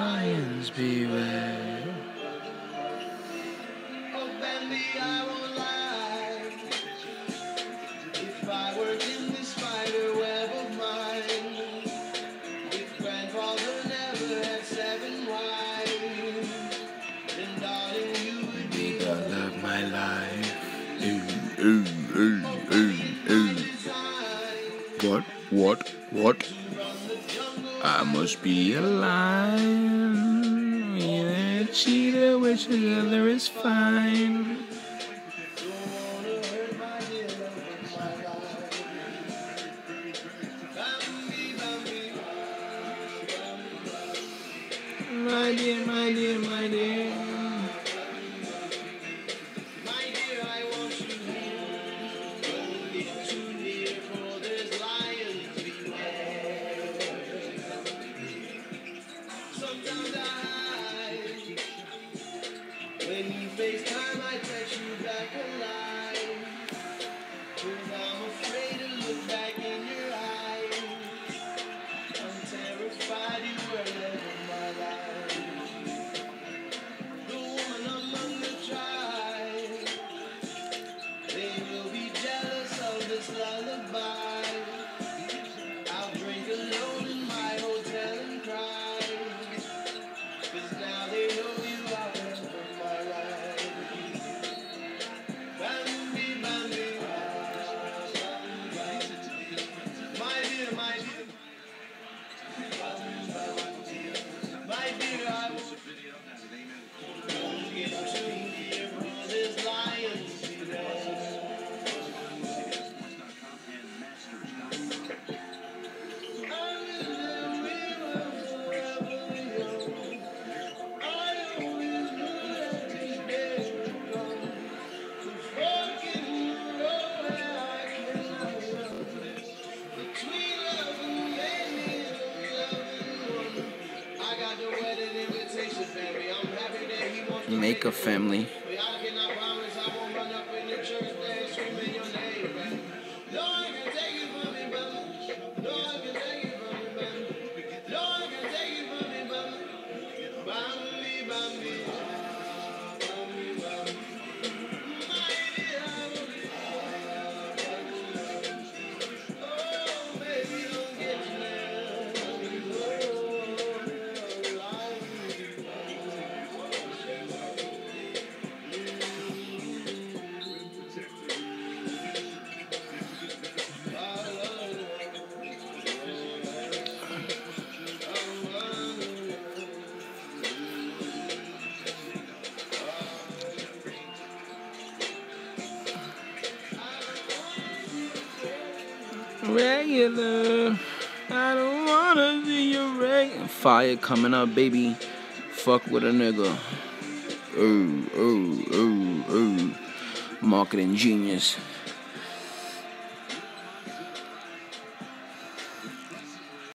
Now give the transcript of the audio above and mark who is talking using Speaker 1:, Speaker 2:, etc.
Speaker 1: lions beware.
Speaker 2: Oh, Bambi, I won't lie. If I worked in this spider web of mine, if grandfather never had 7 wives, then darling, you would be
Speaker 1: The love of my life. What? I must be a lion. Me and a cheetah, which together is fine. My dear.
Speaker 2: My dear, I want you here. Don't get too near, for there's lions beware. Sometimes I hide. When you FaceTime, I text you back alive. 'Cause I'm afraid to look back in your eyes. I'm terrified you were never my life. The woman among the tribe, they will be jealous of this lullaby. I'll drink alone in my hotel and cry. 'Cause now they know you are never my life. Bambi, Bambi, my dear, my dear. My dear, I won't get too near, for there's lions beware. I'm in the river forever young. I always knew that this day would come. To fork in the road where I cannot run. Between love and baby and loving one. I got the wedding invitation, baby. I'm happy that he wants to
Speaker 1: Make a family.
Speaker 2: but I cannot promise I won't run up in the church there screaming your name, baby. No one can take it from me, brother. No one can take it from me, baby. No one can take it from me, brother. Bambi, Bambi. Bambi, Bambi. My dear, I will be. Oh, baby, don't get you
Speaker 1: Regular. I don't wanna see your regular. Fire coming up, baby. Fuck with a nigga. Marketing genius.